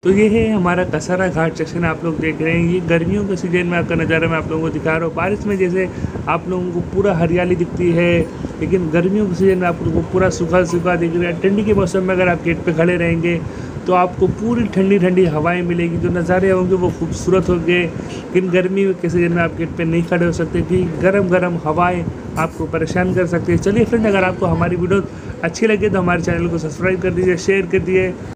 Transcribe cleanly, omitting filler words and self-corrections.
तो ये है हमारा कसारा घाट सेक्शन आप लोग देख रहे हैं। ये गर्मियों के सीजन में आपका नज़ारा मैं आप लोगों को दिखा रहा हूँ। बारिश में जैसे आप लोगों को पूरा हरियाली दिखती है, लेकिन गर्मियों के सीजन में आप लोगों को पूरा सूखा सूखा दिख रहा है। ठंडी के मौसम में अगर आप गेट पे खड़े रहेंगे तो आपको पूरी ठंडी ठंडी हवाएं मिलेगी, जो नज़ारे होंगे वो खूबसूरत होंगे। लेकिन गर्मी के सीजन में आप गेट पे नहीं खड़े हो सकते क्योंकि गरम गरम हवाएं आपको परेशान कर सकती है। चलिए फ्रेंड, अगर आपको हमारी वीडियो अच्छी लगे तो हमारे चैनल को सब्सक्राइब कर दीजिए, शेयर कर दीजिए।